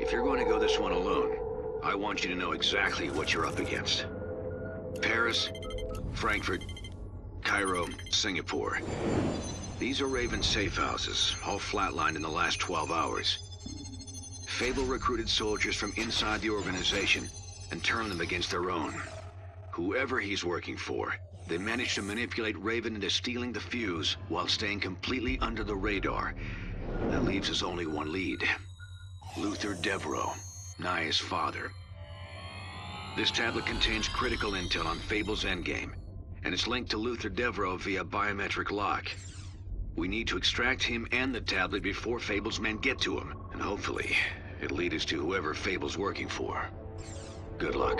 If you're going to go this one alone, I want you to know exactly what you're up against. Paris, Frankfurt, Cairo, Singapore. These are Raven safe houses, all flatlined in the last 12 hours. Fable recruited soldiers from inside the organization and turned them against their own. Whoever he's working for, they managed to manipulate Raven into stealing the fuse while staying completely under the radar. That leaves us only one lead. Luther Deveraux, Naya's father. This tablet contains critical intel on Fable's endgame, and it's linked to Luther Deveraux via biometric lock. We need to extract him and the tablet before Fable's men get to him, and hopefully, it'll lead us to whoever Fable's working for. Good luck.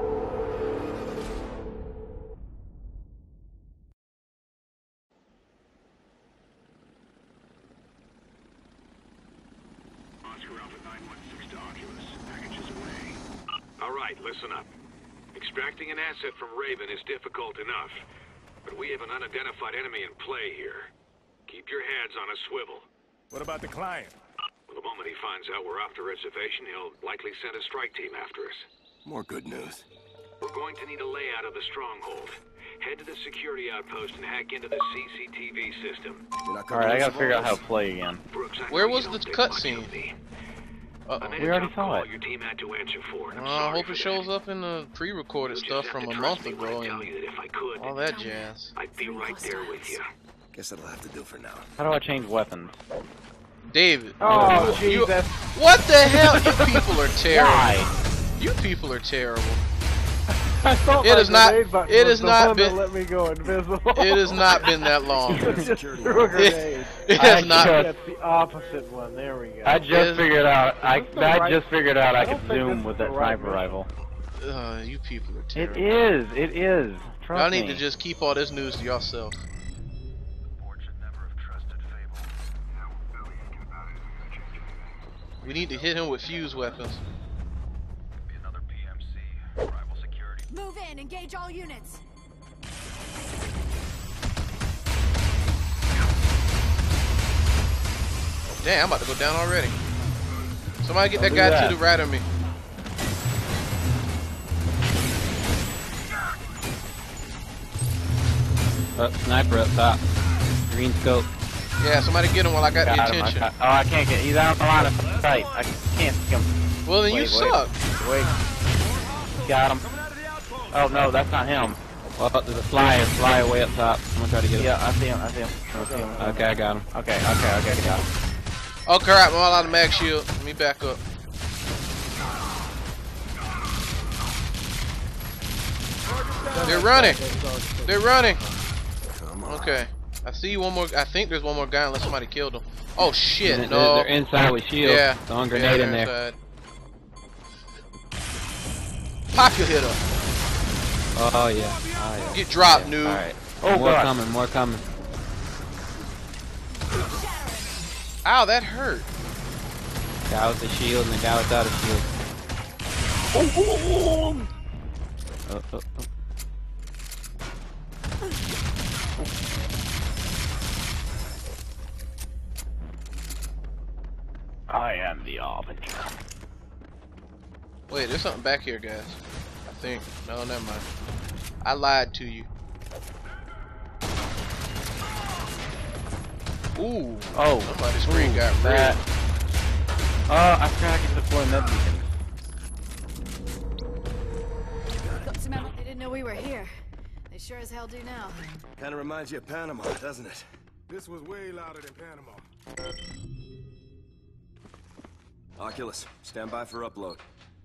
Alright, listen up. Extracting an asset from Raven is difficult enough, but we have an unidentified enemy in play here. Keep your heads on a swivel. What about the client? Well, the moment he finds out we're off the reservation, he'll likely send a strike team after us. More good news. We're going to need a layout of the stronghold. Head to the security outpost and hack into the CCTV system. Alright, I gotta figure out how to play again. Brooks, Where was the cutscene? We already saw it. Your team had to answer for, and I'm I sorry hope for it shows that. up in the pre-recorded You'll stuff just have from to a trust month me when I ago tell and you that if I could, all that jazz. I'd be right there with you. Guess that'll have to do for now. How do I change weapons? David. Oh, you, Jesus. what the hell? You people are terrible. Why? You people are terrible. I thought It my is not- grenade button it was has the not one been- that let me go invisible. It has not been that long. Just threw a grenade. It has not. That's the opposite one. There we go. I just figured out. I right- just figured out I don't could think zoom this with is the that right sniper rifle. You people are It terrible. is. It is. Trust Y'all need me. to just keep all this news to yourself. We need to hit him with fuse weapons. Move in, engage all units. Damn, I'm about to go down already. Somebody get that Don't do guy that. to the right of me. Sniper up top. Green scope. Yeah, somebody get him while I got the Got him. attention. I can't get. He's out of the line of sight. I can't see him. Well, then you Wait. suck. Wait. Got him. Oh no, that's not him. Well, there's a flyer way up top. I'm gonna try to get him. Yeah, I see him. I see him. Okay, I got him. Okay, got him. Oh crap, I'm all out of Magshield. Let me back up. They're running. They're running. Okay. I see one more. I think there's one more guy unless somebody killed him. Oh shit, no. They're inside with shields. Yeah. Throwing grenade in there. Inside. Pocket hitter. Oh yeah. Get dropped, noob. Alright. Oh, more coming. Ow, that hurt. Guy with the shield and the guy without a shield. Oh. I am the Arbiter. Wait, there's something back here, guys. I think. No, never mind. I lied to you. Ooh. Oh. Somebody's screen got that. red. Oh, I forgot I could deploy med beacons. Got some ammo. They didn't know we were here. They sure as hell do now. Kind of reminds you of Panama, doesn't it? This was way louder than Panama. Oculus, stand by for upload.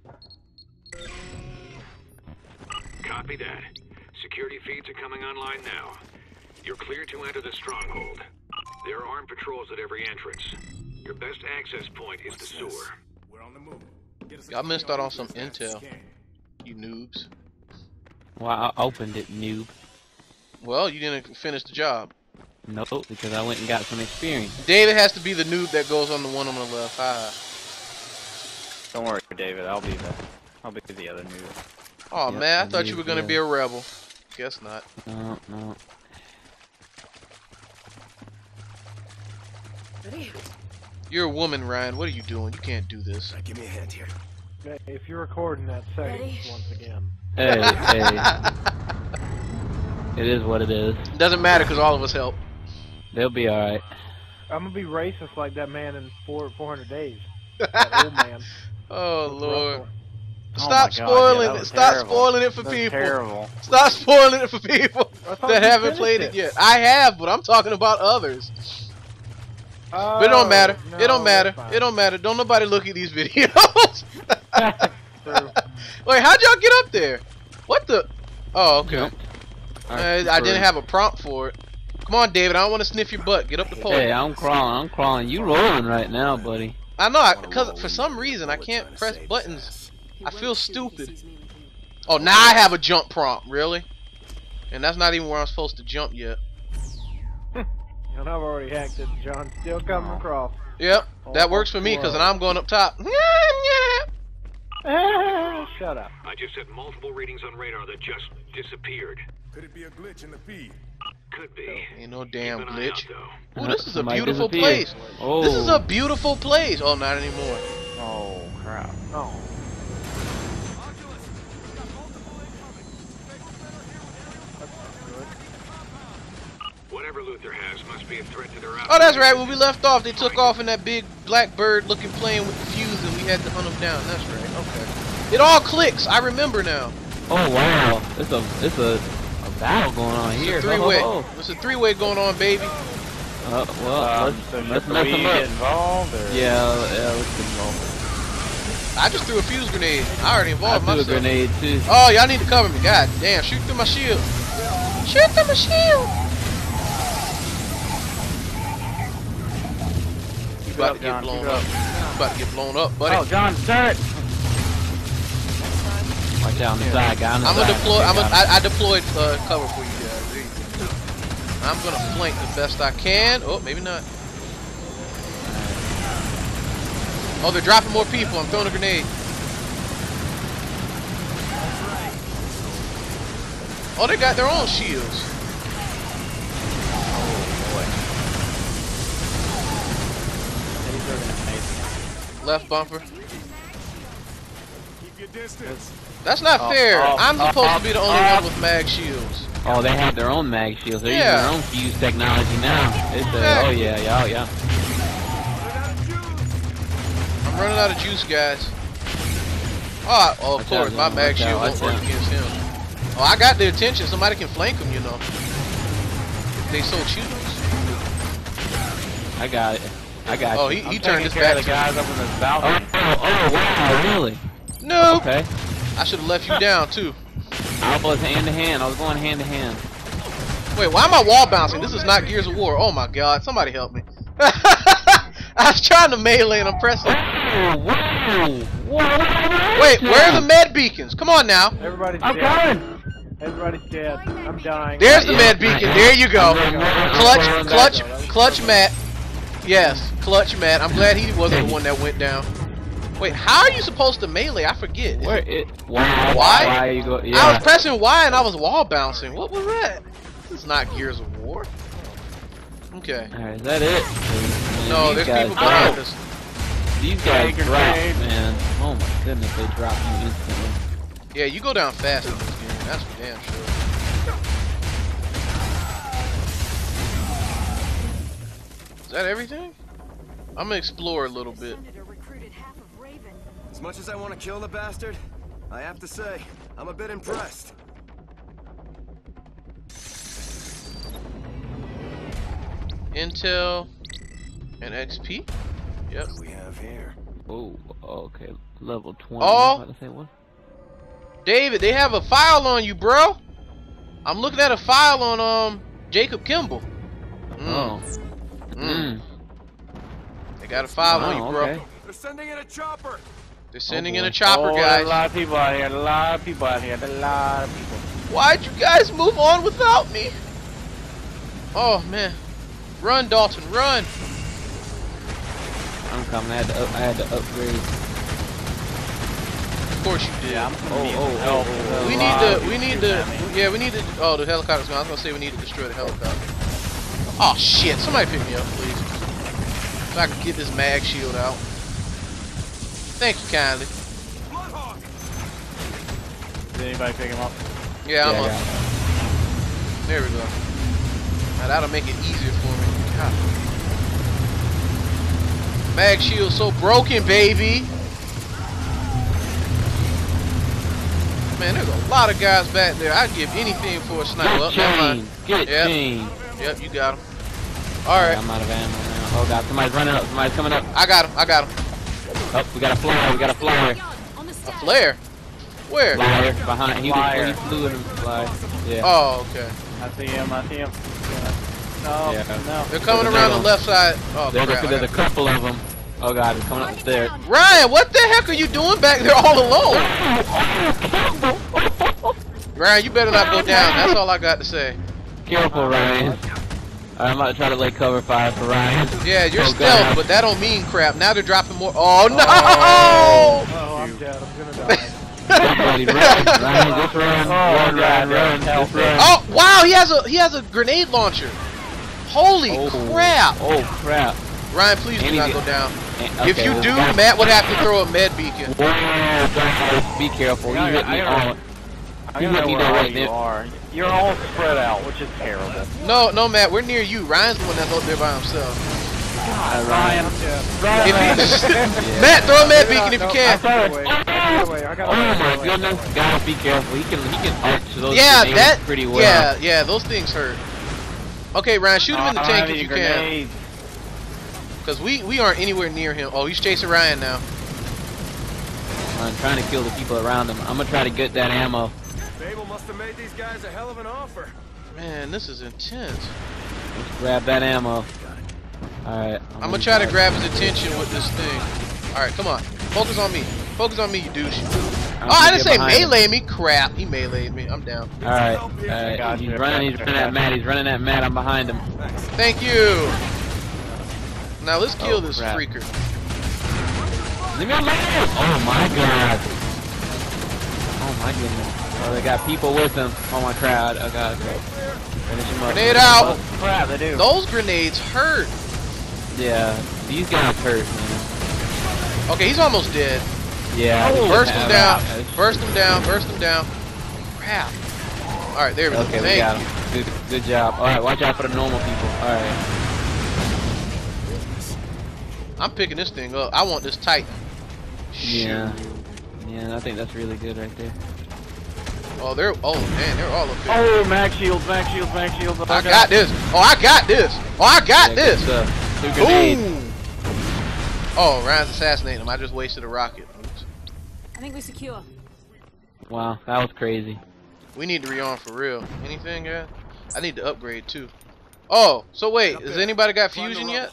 Copy that. Security feeds are coming online now. You're clear to enter the stronghold. There are armed patrols at every entrance. Your best access point is the sewer. We're on the move. Y'all missed out on some intel, you noobs. Well, I opened it, noob. Well, you didn't finish the job. Nope, because I went and got some experience. David has to be the noob that goes on the one on the left. Haha. Don't worry, David. I'll be the other noob. Oh Yep, man, I thought indeed, you were gonna yeah. be a rebel. Guess not. Ready? You're a woman, Ryan. What are you doing? You can't do this. Give me a hand here. Hey, if you're recording that seconds Ready? once again. Hey, it is what it is. Doesn't matter because all of us help. They'll be alright. I'm gonna be racist like that man in 400 days. That old man. Oh with Lord. Russell. Stop spoiling it. Stop spoiling it for people. Terrible. Stop spoiling it for people I thought that you haven't finished played it. it yet. I have, but I'm talking about others. Oh, But it don't matter. no, It don't matter. that's fine. It don't matter. Don't nobody look at these videos. True. Wait, how'd y'all get up there? What the? Oh, okay. Yep. I didn't have a prompt for it. Come on, David. I don't want to sniff your butt. Get up the pole. Hey, I'm crawling. I'm crawling. You rolling right now, buddy. I know, because for some reason I can't press buttons. I feel stupid. Oh, now I have a jump prompt. Really? And that's not even where I'm supposed to jump yet. And I've already hacked it. John's still coming across. Yep, that works for me because then I'm going up top. Shut up. I just had multiple readings on radar that just disappeared. Could it be a glitch in the feed? Could be. Ain't no damn Keep an eye out, glitch. though. Ooh, this is a Might beautiful disappear. place. Oh. This is a beautiful place. Oh, not anymore. Oh crap. Oh. Whatever Luther has must be a threat to their Oh, that's right. When we left off, they took off in that big black bird-looking plane with the fuse, and we had to hunt them down. That's right. Okay. It all clicks. I remember now. Oh wow. It's a battle going on here. It's a three-way. Oh, It's a three-way going on, baby. well, let's mess them up. Involved, or? Yeah, let's get involved. I just threw a fuse grenade. I already I involved threw a myself. grenade too. Oh, y'all need to cover me. God damn. Shoot through my shield. Shoot through my shield. You about to get blown up. You about to get blown up, buddy. Oh, John, turret. Watch out on the side, guy on the I'm side. gonna deploy. I deployed cover for you guys. There you go. I'm gonna flank the best I can. Oh, maybe not. Oh, they're dropping more people. I'm throwing a grenade. Oh, they got their own shields. Left bumper. Keep your distance. That's not fair. I'm supposed to be the only one with mag shields. Oh, they have their own mag shields. They're Yeah. using their own fuse technology now. It's oh yeah, yeah. I'm running out of juice, guys. Oh, of Watch course, out, my Zone. mag Watch shield out, won't watch work out. against him. Oh, I got their attention. Somebody can flank him, you know. If they so choose. I got it. I got Oh, you. he turned his care back of the to me. guys up in the balcony. Oh wow, really? No. Okay. I should have left you down too. I was hand to hand. I was going hand to hand. Wait, why am I wall bouncing? This is not Gears of War. Oh my God! Somebody help me. I was trying to melee and I'm pressing. Oh wow! Whoa! Wait, where are the med beacons? Come on now. Everybody's I'm dead. coming. Everybody's dead. I'm dying. There's the Yeah. med beacon. There you go. Clutch Matt. Yes, clutch Matt. I'm glad he wasn't the one that went down. Wait, how are you supposed to melee? I forget. Where it? Wow. Why? Why you go? I Yeah. was pressing Y and I was wall bouncing. What was that? This is not Gears of War. Okay. Alright, is that it? No, These there's guys people behind drop. us. These guys Grenade. drop, man. Oh my goodness, they drop you instantly. Yeah, you go down fast in this game. That's for damn sure. Is that everything? I'm gonna explore a little bit. Senator recruited half of Raven. As much as I want to kill the bastard, I have to say, I'm a bit impressed. Intel and XP. Yep. What do we have here? Oh, okay. Level 20. Oh. I was about to say what? David, they have a file on you, bro. I'm looking at a file on Jacob Kimble. Oh. They got a file on you, bro. Okay. They're sending in a chopper! They're sending Oh, in a boy. chopper, There's a guys. lot of people out here. A lot of people out here. A lot of people. Why'd you guys move on without me? Oh man, run, Dalton, run! I'm coming. I had to upgrade. Of course you did. We We need to. Oh, the helicopter's gone. I was gonna say we need to destroy the helicopter. Oh shit! Somebody pick me up, please. So I can get this Magshield out. Thank you kindly. Did anybody pick him up? Yeah, I'm I up. got him. There we go. Now that'll make it easier for me. God. Magshield so broken, baby. Man, there's a lot of guys back there. I'd give anything for a sniper. Get chain. Yep, you got him. Alright. I'm out of ammo now. Oh god, somebody's running up. Somebody's coming up. I got him. Oh, we got a flyer. A flare? Where? Flyer behind. He flew in the flyer. Yeah. Oh, okay. I see him. No, Yeah. no. They're coming around the left side. Oh, crap. There's a couple of them. Oh god, they're coming up the stairs. Ryan, what the heck are you doing back there all alone? Ryan, you better not go down. That's all I got to say. Careful, Ryan. I'm about to try to lay cover fire for Ryan. Yeah, you're Oh, stealth, God. but that don't mean crap. Now they're dropping more. Oh, no! Oh, I'm dead. I'm gonna die. Everybody run. Ryan, just run. Run. Just run. Oh, wow, he has a grenade launcher. Holy crap. Oh, crap. Ryan, please do And not he- go down. Okay, If you well, do, guys- Matt would have to throw a med beacon. Whoa, be careful. You hit me all. I You don't hit know me where there all right you there. are. You're all spread out, which is terrible. No, Matt, we're near you. Ryan's the one that's up there by himself. Ryan, I'm dead. If he, Matt, throw a med beacon if you can. I got Oh my goodness, guys, be careful. He can arch those Yeah, grenades that pretty well. Yeah, those things hurt. Okay, Ryan, shoot him in the tank if you can. Because we aren't anywhere near him. Oh, he's chasing Ryan now. I'm trying to kill the people around him. I'm gonna try to get that ammo. Babel must have made these guys a hell of an offer. Man, this is intense. Let's grab that ammo. Alright. I'm gonna try to grab his attention with this thing. Alright, come on. Focus on me. Focus on me, you douche. Oh, I didn't say melee me. Crap, he meleeed me. I'm down. Alright. He's running at Matt. He's running at Matt. I'm behind him. Thank you. Now let's kill this crap. freaker. Leave me alone! Oh my god. Oh my goodness. Oh, they got people with them. Oh my crap. Oh god. Finish him up. Grenade out. Oh, crap, they do. Those grenades hurt. Yeah. These guys hurt, man. Okay, he's almost dead. Yeah. Burst him down. Burst him down. Burst him down. Crap. Alright, there we go. Okay, we got him. Good job. Alright, watch out for the normal people. Alright. I'm picking this thing up. I want this Titan. Yeah. Yeah, I think that's really good right there. Oh, man, they're all up there. Oh, Magshield. I got this. Oh, I got this. Oh, I got this. Two grenades. Ooh. Oh, Ryan's assassinating him. I just wasted a rocket. Oops. I think we're secure. Wow, that was crazy. We need to rearm for real. Anything, guys? I need to upgrade too. Oh, so wait, has anybody got fusion yet?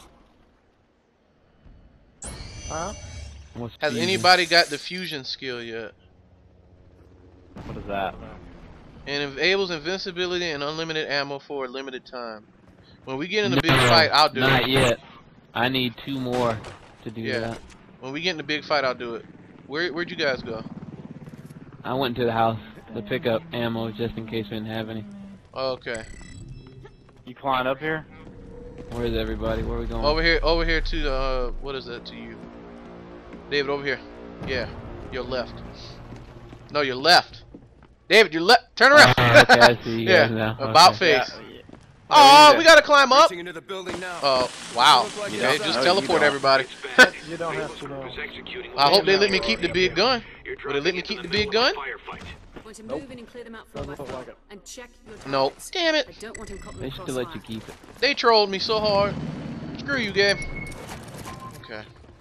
Huh? Has anybody got the fusion skill yet? What is that? And enables invincibility and unlimited ammo for a limited time. When we get in the big fight, I'll do it. Not yet. I need 2 more to do that. When we get in the big fight, I'll do it. Where'd you guys go? I went to the house to pick up ammo just in case we didn't have any. Okay. You flying up here? Where's everybody? Where are we going? Over here to the, what is that to you? David, over here. Yeah, your left. No, your left. David, your left. Turn around. Okay, I see you yeah, guys now. about Okay. face. Oh, we gotta climb up. Into the building now. Oh, wow. Like Okay, you just don't. teleport everybody. You don't have to know. I hope they let me keep the big gun. Will they let me keep the big gun? Want to move in and clear them out for a Doesn't look while. like it. And check your No. targets. Damn it. I don't want him caught in They the should let you crossfire. keep it. They trolled me so hard. Screw you, game. Okay.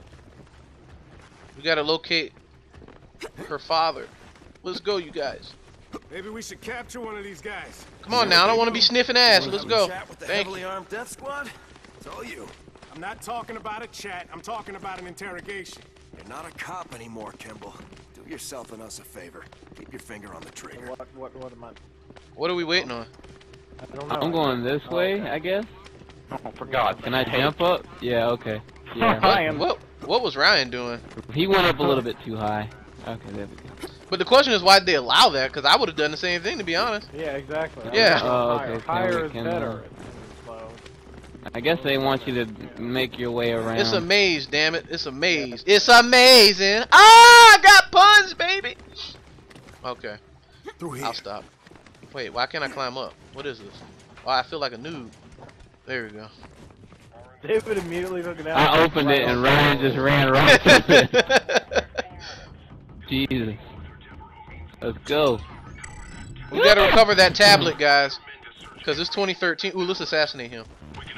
We gotta locate her father. Let's go, you guys. Maybe we should capture one of these guys. Come on now, I don't want to be sniffing ass. Let's go. Chat with the Thank heavily you. armed death squad? It's all you. I'm not talking about a chat. I'm talking about an interrogation. You're not a cop anymore, Kimble. Do yourself and us a favor. Keep your finger on the trigger. What am I? What are we waiting on? I don't know. I'm going this way, I guess. Oh, for God's Can I sake. jump up? Yeah, okay. Yeah. Ryan. What was Ryan doing? He went up a little bit too high. Okay, there we go. But the question is, why did they allow that? Because I would have done the same thing, to be honest. Yeah, exactly. Yeah. Oh, okay. Higher is Can better. It's slow. I guess they want you to make your way around. It's a maze, damn it. It's a maze. It's amazing. Ah, I got puns, baby. Okay. I'll stop. Wait, why can't I climb up? What is this? Oh, I feel like a noob. There we go. David immediately looking out. I opened it and Ryan just ran right to it. Jesus. Let's go. We gotta recover that tablet, guys. Because it's 2013. Ooh, let's assassinate him.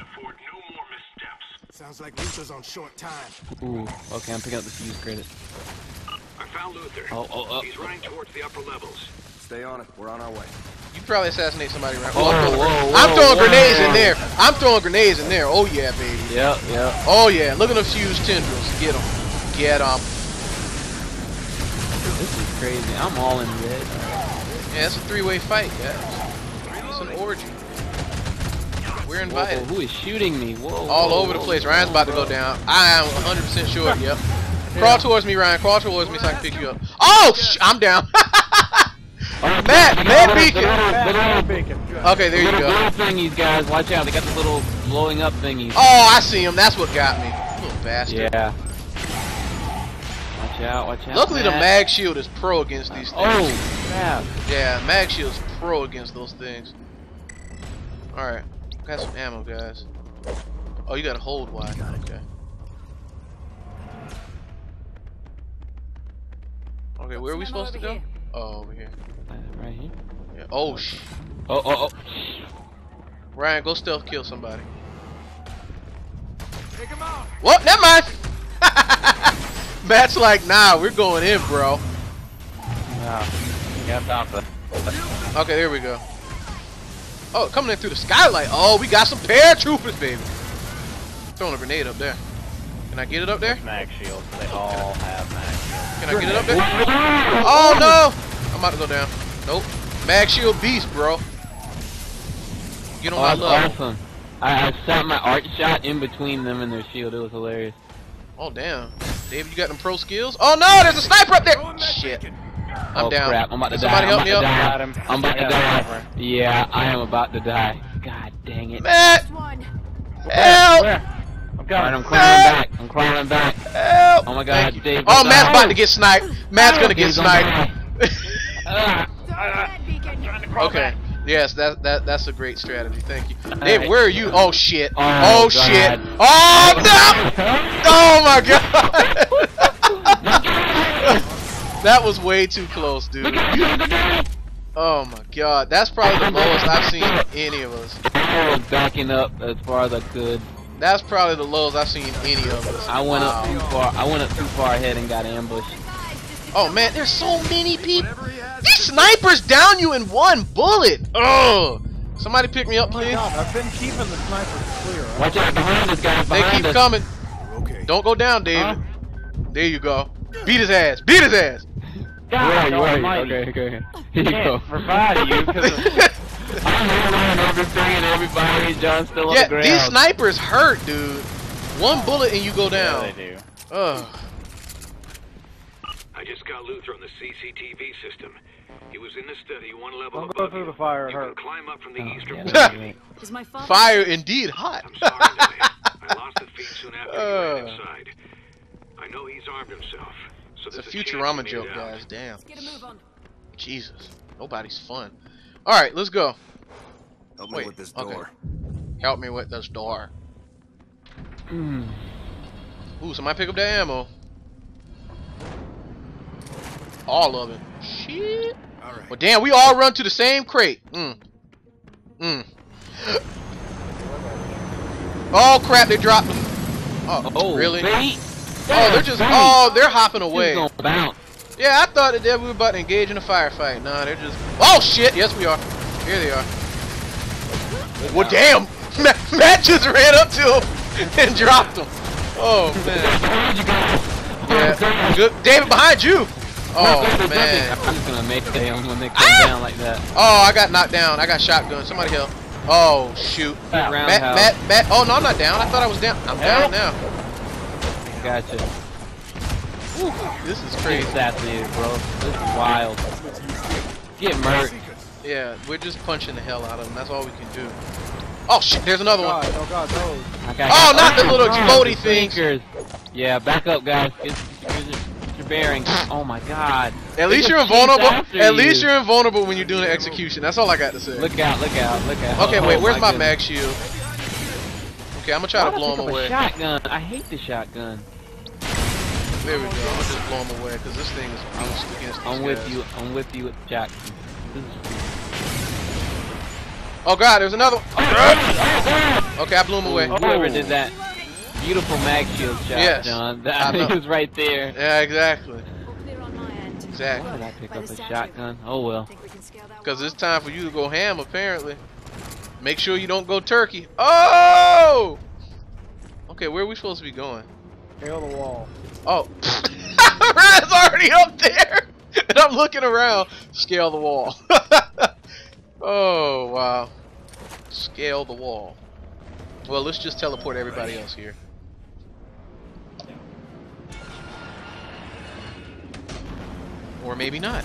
Sounds like Luther's on short time. Ooh, okay, I'm picking up the fuse credit. I found Luther. Oh. He's running towards the upper levels. Stay on it. We're on our way. You probably assassinate somebody right Whoa, I'm throwing whoa. grenades in there. I'm throwing grenades in there. Oh yeah, baby. Yep. Oh yeah. Look at them fused tendrils. Get them. Get them. This is crazy. I'm all in red. Yeah, it's a three-way fight, guys. It's an orgy. We're invited. Whoa, who is shooting me? Whoa. All over the place. Ryan's about to go down. I am 100% sure. Yep. Crawl towards me, Ryan. Crawl towards me so I can pick you up. Oh, I'm down. Matt Beacon. Okay, there you go. Little thingies, guys. Watch out. They got the little blowing up thingies. Oh, I see him. That's what got me. Little bastard. Yeah. Watch out. Luckily, the Magshield is pro against these things. Oh, crap. Yeah, Magshield's pro against those things. Alright. Got some ammo, guys. Oh, you gotta hold wide. Okay. Okay, where are we supposed to go? Oh, over here. Right here. Yeah. Oh, sh. Oh. Ryan, go stealth kill somebody. Take him out. What? Never mind. Matt's like, nah, we're going in, bro. Okay, there we go. Oh, coming in through the skylight. Oh, we got some paratroopers, baby. Throwing a grenade up there. Can I get it up there? Magshield. They all have Magshield. Can I get it up there? Oh no! I'm about to go down. Nope. Magshield beast, bro. Get on my That's level. awesome. I shot my Arcshot in between them and their shield. It was hilarious. Oh damn. David, you got them pro skills? Oh no, there's a sniper up there! Shit. I'm down. Crap. I'm about to Somebody die. help me up. I'm about to die. Yeah, I am about to die. God dang it. Matt! One. Help! Alright, I'm climbing back. Help! Oh my god, Dave. Oh, Matt's about to get sniped. Matt's gonna get sniped. Okay. Yes, that's a great strategy. Thank you. Dave, where are you? Oh shit. Oh shit. Oh no! Oh my god! That was way too close, dude. Oh my god. That's probably the lowest I've seen any of us. I was backing up as far as I could. That's probably the lowest I've seen any of us. I went up too far. I went up too far ahead and got ambushed. Oh man, there's so many people. These snipers down you in one bullet. Oh, somebody pick me up, please. I've been keeping the snipers clear. Right? Watch out behind us, guys. They keep coming. Don't go down, David. There you go. Beat his ass. Beat his ass. God, okay. Here you go. Provide you because I'm around everything and everybody. John's still on the ground. These snipers hurt, dude. One bullet and you go down. they do. Ugh. I just got Luther on the CCTV system. He was in the study one level Don't above go through you. the fire. It You can hurts. climb up from the eastern Yeah. wall. Is my father Fire indeed hot. I'm sorry, Naya. I lost the feed soon after he ran inside. I know he's armed himself. So It's a there's chance Futurama he made joke, it out. guys. Damn. Get a move on. Jesus. Nobody's fun. Alright, let's go. Help me Wait, with this okay. door. Help me with this door. Ooh, somebody pick up that ammo. All of it. Shit. Alright. Well, damn, we all run to the same crate. Oh, crap, they dropped them. Oh, really? Bait. Oh, they're just, oh, they're hopping away. He's gonna bounce. Yeah, I thought that we were about to engage in a firefight. Nah, they're just, oh, shit, yes, we are. Here they are. Well, damn, Matt just ran up to him and dropped him. Oh, man. Yeah, good. David, behind you. Oh, man. I'm just gonna make them when they come down like that. Oh, I got knocked down. I got shotgun. Somebody help. Oh, shoot. Matt. Oh, no, I'm not down. I thought I was down. I'm down now. Gotcha. Whew, this is Get crazy. assassinated, bro. This is wild. Get murked. Yeah, we're just punching the hell out of them. That's all we can do. Oh shit, there's another one. Oh god, those. Oh, not the little explodey things. Yeah, back up, guys. Get your bearings. Oh my god. At least you're invulnerable. At least you're invulnerable when you're doing an execution. That's all I got to say. Look out, look out, look out. Okay, wait, where's my Magshield? Okay, I'm gonna try to blow him away. Shotgun. I hate the shotgun. There we go. I'm gonna just blow him away because this thing is against these I'm with you. I'm with you with Jack. Oh god, there's another one. Okay, I blew him away. Whoever did that beautiful Magshield shot, yes, John. That was right there. Yeah, exactly. Exactly. Why did I pick up a shotgun? Oh well. Because it's time for you to go ham, apparently. Make sure you don't go turkey. Oh! Okay, where are we supposed to be going? Scale the wall. Oh. Ryan's already up there! And I'm looking around. Scale the wall. Oh, wow. Scale the wall. Well, let's just teleport everybody else here. Or maybe not.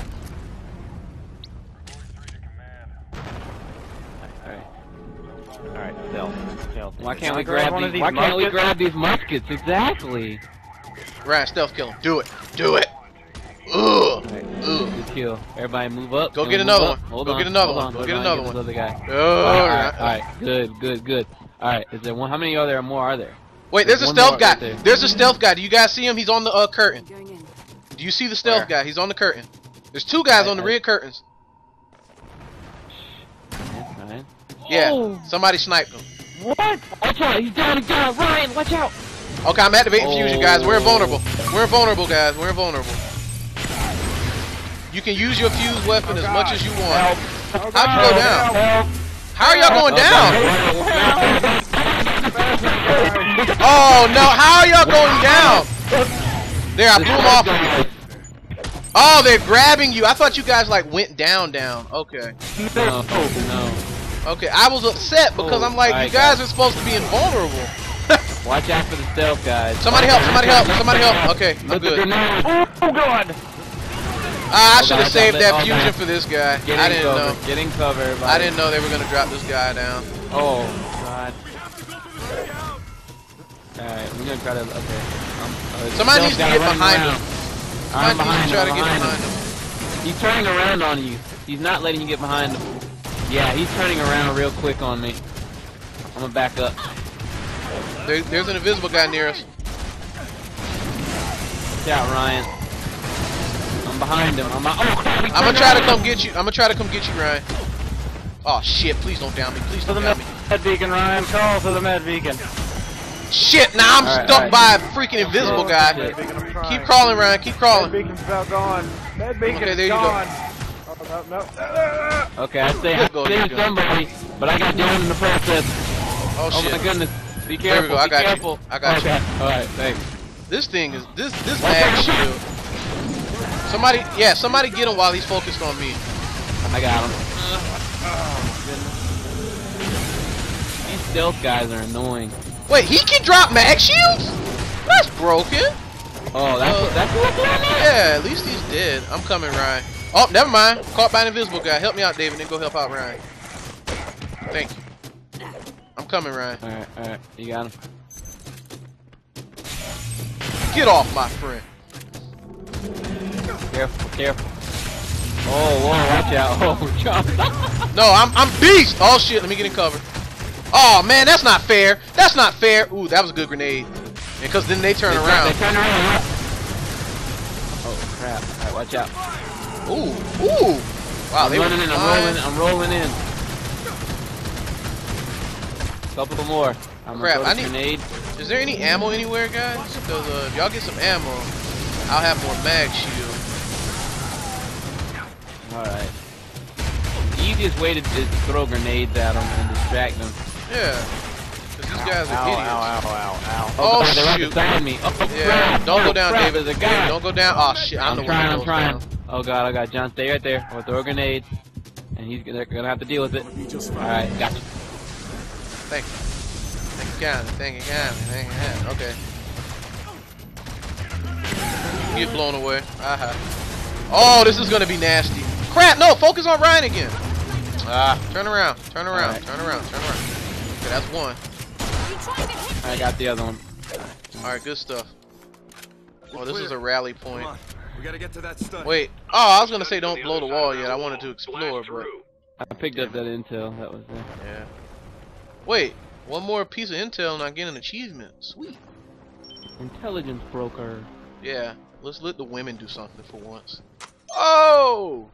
Alright, stealth. Why can't we grab these? Why can't we grab these muskets? Exactly. Ryan, stealth kill him. Do it. Do it. Ugh. Right. Good kill. Everybody move up. Go get another one. Go get another one. Go get another one. Other guy. Oh, alright. Good, good, good. Alright, is there one? How many are there? More are there? Wait, there's a stealth guy. There's a stealth guy. Do you guys see him? He's on the curtain. Do you see the stealth guy? He's on the curtain. There's two guys on the red curtains. Yeah, somebody sniped him. What? Watch out, he's down, Ryan, watch out! Okay, I'm activating fusion, guys. We're invulnerable. We're invulnerable, guys. We're invulnerable. You can use your fuse weapon as much as you want. How'd you go down? How are y'all going down? Oh, no. How are y'all going down? There, I blew them off of you. Oh, they're grabbing you. I thought you guys, like, went down. Okay. No. Okay, I was upset because I'm like, you guys are supposed to be invulnerable. Watch out for the stealth guys. Somebody help, somebody help, somebody help. Okay, I'm good. Oh god! I should have saved that fusion for this guy. I didn't know. Getting cover. I didn't know they were gonna drop this guy down. Oh god. Alright, we're gonna try to. Okay. Somebody needs to get behind him. I'm behind him. Try to get behind him. He's turning around on you. He's not letting you get behind him. Yeah, he's turning around real quick on me. I'm gonna back up. There's an invisible guy near us. Watch out, Ryan. I'm behind him. I'm gonna try to come get you. I'm gonna try to come get you, Ryan. Oh shit! Please don't down me. Please don't down me. Med beacon, Ryan. Call for the med beacon. Shit! Now I'm stuck by a freaking invisible guy. Keep crawling, Ryan. Keep crawling. Med beacon's about gone. Med beacon okay, there is you gone. go. No. Okay, I saved somebody, but I got down in the process. Oh shit! Oh my goodness! Be careful! There we go. I got careful. you. I got you. All right, thanks. This thing is this Magshield. Somebody get him while he's focused on me. I got him. These stealth guys are annoying. Wait, he can drop Magshields? That's broken. Oh, that's what yeah, at least he's dead. I'm coming, Ryan. Oh, never mind. Caught by an invisible guy. Help me out, David, and go help out Ryan. Thank you. I'm coming, Ryan. Alright. You got him. Get off, my friend. Careful. Oh, whoa, watch out. Oh, John. No, I'm beast. Oh, shit. Let me get in cover. Oh, man, that's not fair. That's not fair. Ooh, that was a good grenade. Because then they turn around. They turn around. Oh, crap. Alright, watch out. Ooh. Wow, I'm rolling in. Couple more. Crap, I need grenade. Is there any ammo anywhere, guys? Because if y'all get some ammo, I'll have more Magshield. Alright. The easiest way to throw grenades at them and distract them. Yeah. Because these guys are idiots. Ow. Oh, they're right shoot. beside me. Oh, yeah. Don't go down, crap, David. David. Don't go down. Oh, shit. I'm trying. Oh, God. John, stay right there. I'll throw a grenade. And they're going to have to deal with it. Alright, gotcha. Thank you. Thank you kindly. Okay. Get blown away. Oh, this is going to be nasty. Crap, no. Focus on Ryan again. Turn around. Okay, that's one. I got the other one. Alright, good stuff. Oh, this is a rally point. Come on. We gotta get to that study. Wait. Oh, I was gonna say don't blow the wall yet. I wanted to explore, but I picked up that intel that was there. yeah. Wait, one more piece of intel and I get an achievement. Sweet. Intelligence broker. Yeah. Let's let the women do something for once. Oh!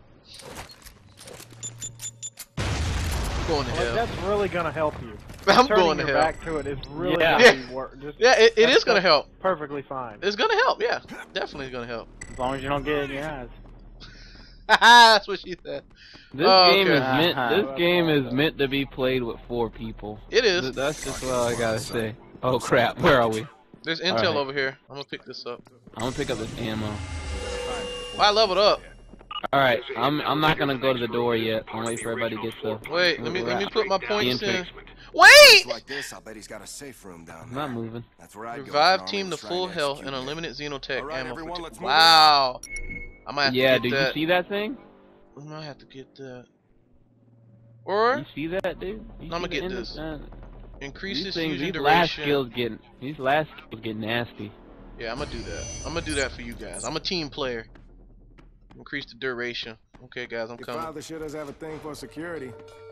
I'm going to hell. That's really gonna help you. I'm Turning going to your hell. back to it is really Yeah. gonna work. Yeah, it is gonna help. Perfectly fine. It's gonna help. Yeah, definitely gonna help. As long as you don't get it in your eyes. That's what she said. This Oh, game okay. is meant. This game is meant to be played with 4 people. It is. That's just what I gotta say. Oh crap! Where are we? There's intel Alright. over here. I'm gonna pick this up. I'm gonna pick up this ammo. Well, I leveled up. All right, I'm not gonna go to the door yet. I'm waiting for everybody to get the. Wait, let me put my points in. Infantry. Wait! Like this, I bet he's got a safe room down I'm there. not moving. That's where I go. Revive if an team army to was trying full to health execute and me. unlimited xenotech Alright, ammo. everyone, For let's move wow. I might have Yeah, to did get you that. see that thing? I might have to get that. Or You see that, dude? You I'ma see the get end of this. that? increases These things, fusion these last duration. skills get nasty. Yeah, I'm gonna do that. I'm gonna do that for you guys. I'm a team player. Increase the duration. Okay, guys, I'm Your coming. father sure does have a thing for security.